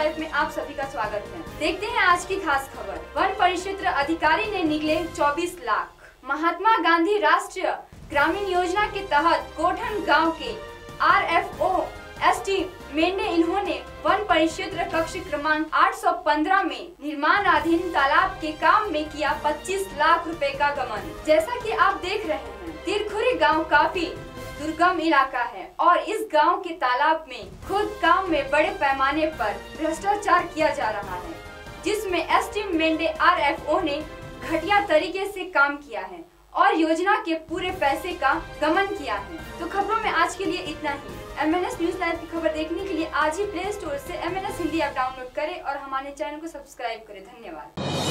Live में आप सभी का स्वागत है। देखते हैं आज की खास खबर। वन परिक्षेत्र अधिकारी ने निगले 24 लाख। महात्मा गांधी राष्ट्रीय ग्रामीण योजना के तहत कोठन गांव के RFO ST मेंढे इन्होंने वन परिक्षेत्र कक्ष क्रमांक 815 में निर्माणाधीन तालाब के काम में किया 25 लाख रुपए का गमन। जैसा कि आप देख रहे हैं, तिरखुरी गांव काफी दुर्गम इलाका है और इस गांव के तालाब में खुद काम में बड़े पैमाने पर भ्रष्टाचार किया जा रहा है, जिसमें ST मेंढे RFO ने घटिया तरीके से काम किया है और योजना के पूरे पैसे का गमन किया है। तो खबरों में आज के लिए इतना ही। MNS न्यूज लाइव की खबर देखने के लिए आज ही प्ले स्टोर से MNS हिंदी ऐप डाउनलोड करें और हमारे चैनल को सब्सक्राइब करें। धन्यवाद।